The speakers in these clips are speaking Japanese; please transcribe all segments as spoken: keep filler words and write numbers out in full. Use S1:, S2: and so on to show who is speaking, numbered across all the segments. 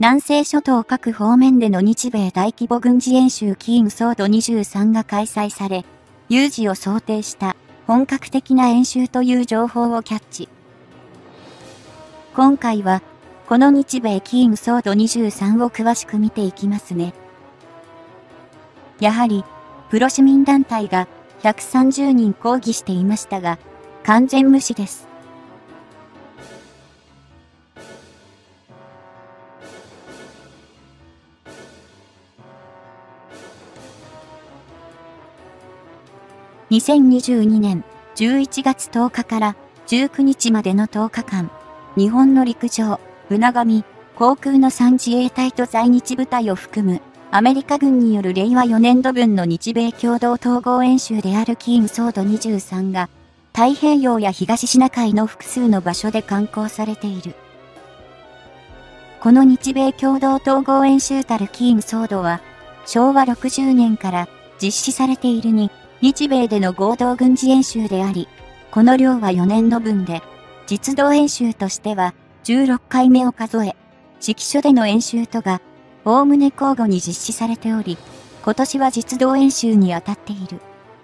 S1: 南西諸島各方面での日米大規模軍事演習キーンソードにじゅうさんが開催され、有事を想定した本格的な演習という情報をキャッチ。今回は、この日米キーンソードにじゅうさんを詳しく見ていきますね。やはり、プロ市民団体がひゃくさんじゅうにん抗議していましたが、完全無視です。にせんにじゅうにねんじゅういちがつとおかからじゅうくにちまでのとおかかん、日本の陸上、船上、航空のさん自衛隊と在日部隊を含むアメリカ軍によるれいわよねんどぶんの日米共同統合演習であるキーンソードにじゅうさんが太平洋や東シナ海の複数の場所で敢行されている。この日米共同統合演習たるキーンソードはしょうわろくじゅうねんから実施されているに日米での合同軍事演習であり、この量はよねんどぶんで、実動演習としてはじゅうろっかいめを数え、指揮所での演習とが、おおむね交互に実施されており、今年は実動演習に当たっている。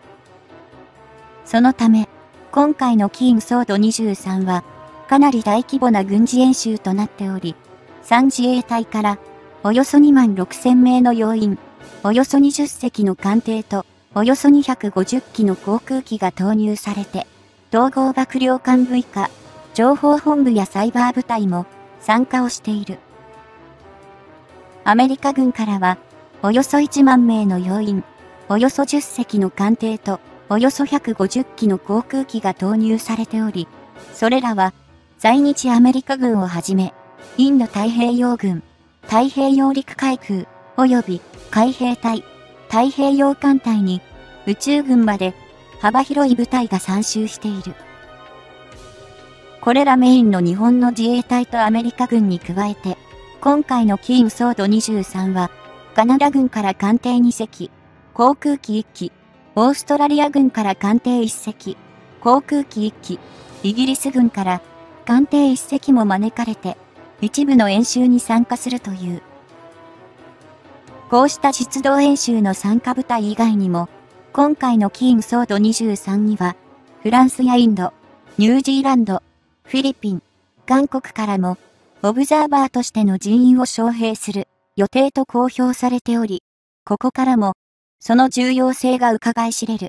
S1: そのため、今回のキーンソードにじゅうさんは、かなり大規模な軍事演習となっており、さん自衛隊から、およそにまんろくせんめいの要員、およそにじゅっせきの艦艇と、およそにひゃくごじゅっきの航空機が投入されて、統合幕僚監部以下、情報本部やサイバー部隊も参加をしている。アメリカ軍からは、およそいちまんめいの要員、およそじゅっせきの艦艇と、およそひゃくごじゅっきの航空機が投入されており、それらは、在日アメリカ軍をはじめ、インド太平洋軍、太平洋陸海空、及び海兵隊、太平洋艦隊に宇宙軍まで幅広い部隊が参集している。これらメインの日本の自衛隊とアメリカ軍に加えて、今回のキーンソードにじゅうさんは、カナダ軍から艦艇にせき、航空機いっき、オーストラリア軍から艦艇いっせき、航空機いっき、イギリス軍から艦艇いっせきも招かれて、一部の演習に参加するという。こうした実動演習の参加部隊以外にも、今回のキーンソードにじゅうさんには、フランスやインド、ニュージーランド、フィリピン、韓国からも、オブザーバーとしての人員を招聘する予定と公表されており、ここからも、その重要性が伺い知れる。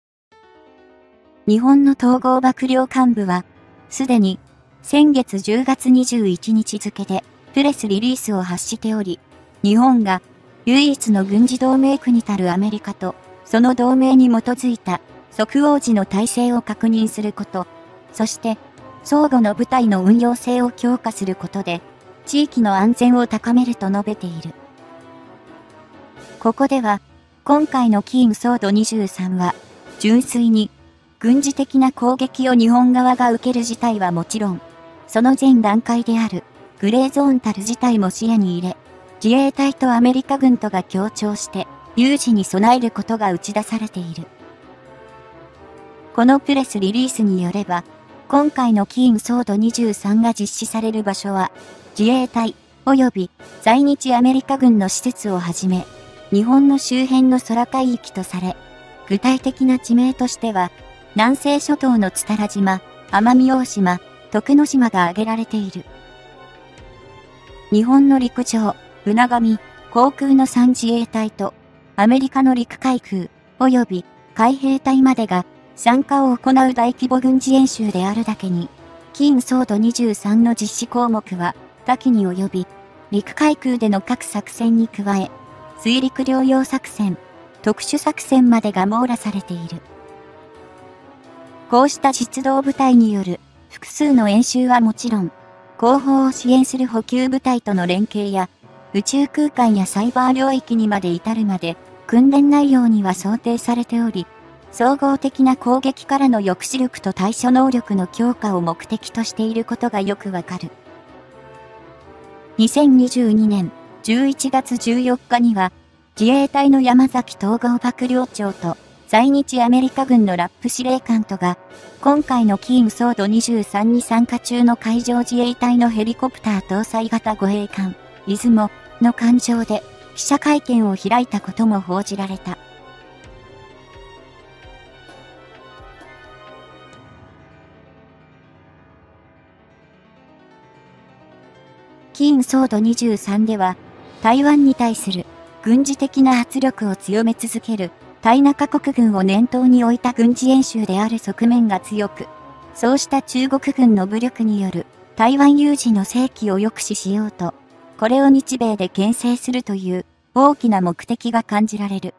S1: 日本の統合幕僚監部は、すでに、先月じゅうがつにじゅういちにち付で、プレスリリースを発しており、日本が、唯一の軍事同盟国たるアメリカと、その同盟に基づいた即応時の体制を確認すること、そして相互の部隊の運用性を強化することで、地域の安全を高めると述べている。ここでは、今回のキーンソードにじゅうさんは、純粋に軍事的な攻撃を日本側が受ける事態はもちろん、その前段階であるグレーゾーンたる事態も視野に入れ、自衛隊とアメリカ軍とが協調して有事に備えることが打ち出されている。このプレスリリースによれば、今回のキーンソードにじゅうさんが実施される場所は、自衛隊及び在日アメリカ軍の施設をはじめ、日本の周辺の空海域とされ、具体的な地名としては、南西諸島の津多良島、奄美大島、徳之島が挙げられている。日本の陸上、船上、航空のさん自衛隊と、アメリカの陸海空、及び海兵隊までが参加を行う大規模軍事演習であるだけに、キーンソードにじゅうさんの実施項目は多岐に及び、陸海空での各作戦に加え、水陸両用作戦、特殊作戦までが網羅されている。こうした実動部隊による複数の演習はもちろん、後方を支援する補給部隊との連携や、宇宙空間やサイバー領域にまで至るまで、訓練内容には想定されており、総合的な攻撃からの抑止力と対処能力の強化を目的としていることがよくわかる。にせんにじゅうにねんじゅういちがつじゅうよっかには、自衛隊の山崎統合幕僚長と、在日アメリカ軍のラップ司令官とが、今回のキーンソードにじゅうさんに参加中の海上自衛隊のヘリコプター搭載型護衛艦、 出雲の感情で記者会見を開いたことも報じられた。キーンソードにじゅうさんでは、台湾に対する軍事的な圧力を強め続ける対中国軍を念頭に置いた軍事演習である側面が強く、そうした中国軍の武力による台湾有事の正規を抑止しようと、これを日米で牽制するという大きな目的が感じられる。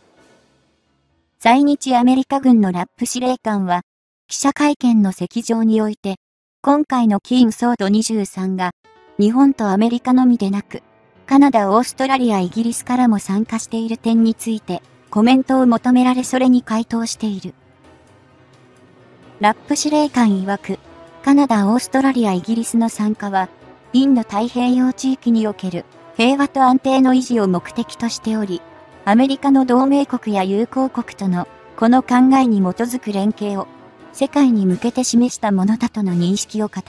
S1: 在日アメリカ軍のラップ司令官は、記者会見の席上において、今回のキーンソードにじゅうさんが、日本とアメリカのみでなく、カナダ、オーストラリア、イギリスからも参加している点について、コメントを求められそれに回答している。ラップ司令官曰く、カナダ、オーストラリア、イギリスの参加は、インド太平洋地域における平和と安定の維持を目的としており、アメリカの同盟国や友好国とのこの考えに基づく連携を世界に向けて示したものだとの認識を語った。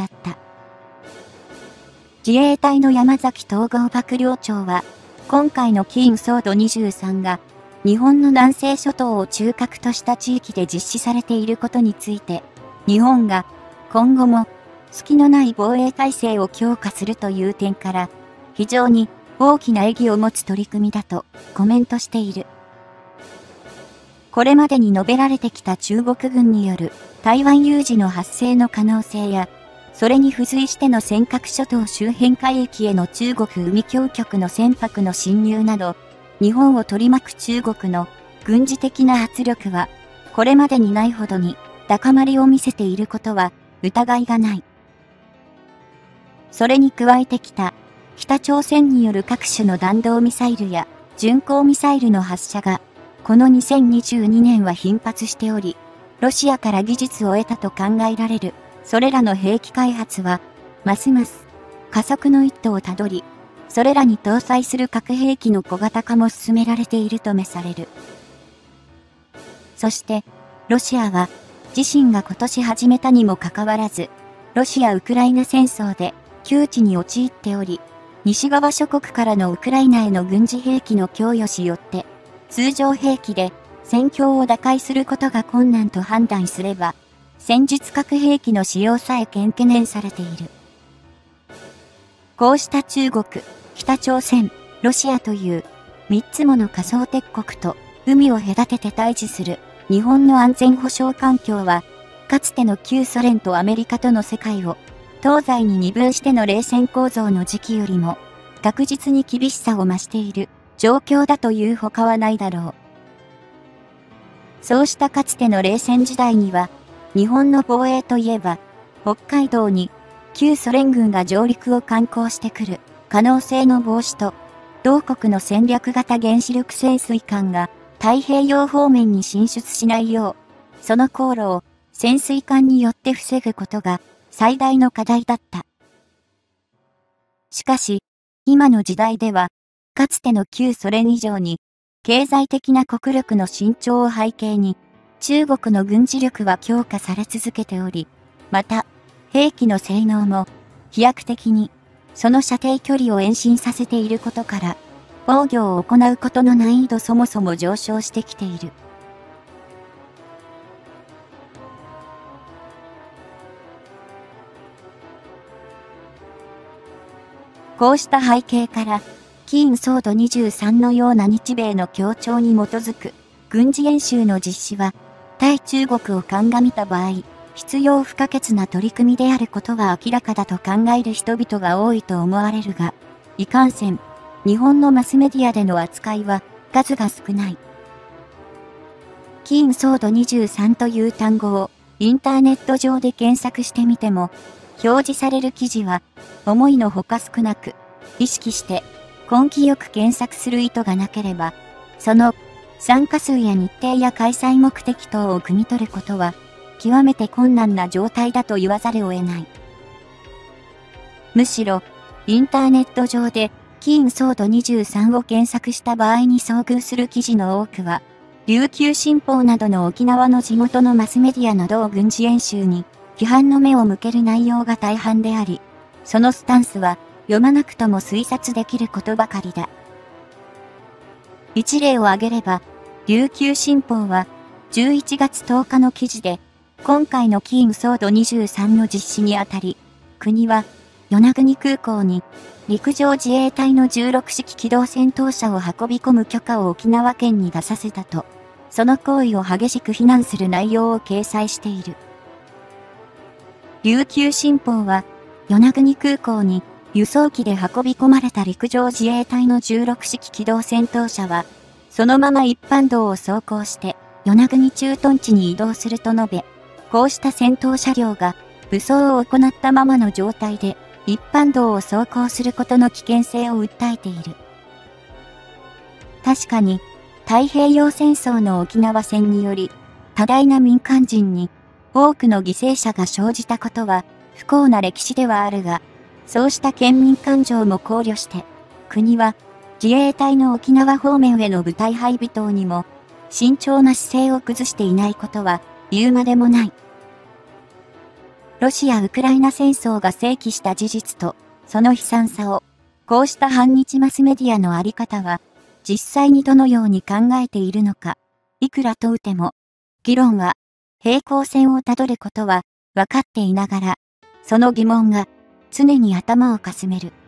S1: 自衛隊の山崎統合幕僚長は、今回のキーンソードにじゅうさんが、日本の南西諸島を中核とした地域で実施されていることについて、日本が今後も隙のない防衛体制を強化するという点から、非常に大きな意義を持つ取り組みだとコメントしている。これまでに述べられてきた中国軍による台湾有事の発生の可能性や、それに付随しての尖閣諸島周辺海域への中国海峡局の船舶の侵入など、日本を取り巻く中国の軍事的な圧力は、これまでにないほどに高まりを見せていることは疑いがない。それに加えてきた、北朝鮮による各種の弾道ミサイルや巡航ミサイルの発射が、このにせんにじゅうにねんは頻発しており、ロシアから技術を得たと考えられる。それらの兵器開発は、ますます加速の一途をたどり、それらに搭載する核兵器の小型化も進められていると召される。そして、ロシアは、自身が今年始めたにもかかわらず、ロシア・ウクライナ戦争で窮地に陥っており、西側諸国からのウクライナへの軍事兵器の供与しよって、通常兵器で戦況を打開することが困難と判断すれば、戦術核兵器の使用さえ懸念されている。こうした中国、北朝鮮、ロシアという三つもの仮想敵国と海を隔てて対峙する日本の安全保障環境は、かつての旧ソ連とアメリカとの世界を東西に二分しての冷戦構造の時期よりも確実に厳しさを増している状況だというほかはないだろう。そうしたかつての冷戦時代には、日本の防衛といえば、北海道に旧ソ連軍が上陸を敢行してくる可能性の防止と、同国の戦略型原子力潜水艦が太平洋方面に進出しないよう、その航路を潜水艦によって防ぐことが最大の課題だった。しかし、今の時代では、かつての旧ソ連以上に、経済的な国力の伸長を背景に、中国の軍事力は強化され続けており、また、兵器の性能も飛躍的にその射程距離を延伸させていることから、防御を行うことの難易度そもそも上昇してきている。こうした背景から、キーンソードにじゅうさんのような日米の協調に基づく軍事演習の実施は、対中国を鑑みた場合、必要不可欠な取り組みであることは明らかだと考える人々が多いと思われるが、いかんせん、日本のマスメディアでの扱いは数が少ない。キーンソードにじゅうさんという単語をインターネット上で検索してみても、表示される記事は思いのほか少なく、意識して根気よく検索する意図がなければ、その参加数や日程や開催目的等を汲み取ることは極めて困難な状態だと言わざるを得ない。むしろ、インターネット上でキーンソードにじゅうさんを検索した場合に遭遇する記事の多くは、琉球新報などの沖縄の地元のマスメディアの同軍事演習に批判の目を向ける内容が大半であり、そのスタンスは読まなくとも推察できることばかりだ。一例を挙げれば、琉球新報はじゅういちがつとおかの記事で、今回のキームソードにじゅうさんの実施にあたり、国は与那国空港に陸上自衛隊のじゅうろくしき機動戦闘車を運び込む許可を沖縄県に出させたと、その行為を激しく非難する内容を掲載している。琉球新報は、与那国空港に輸送機で運び込まれた陸上自衛隊のじゅうろくしき機動戦闘車は、そのまま一般道を走行して与那国駐屯地に移動すると述べ、こうした戦闘車両が武装を行ったままの状態で一般道を走行することの危険性を訴えている。確かに、太平洋戦争の沖縄戦により、多大な民間人に多くの犠牲者が生じたことは不幸な歴史ではあるが、そうした県民感情も考慮して、国は自衛隊の沖縄方面への部隊配備等にも慎重な姿勢を崩していないことは言うまでもない。ロシア・ウクライナ戦争が正規した事実とその悲惨さを、こうした反日マスメディアのあり方は、実際にどのように考えているのか、いくら問うても、議論は平行線をたどることは分かっていながら、その疑問が常に頭をかすめる。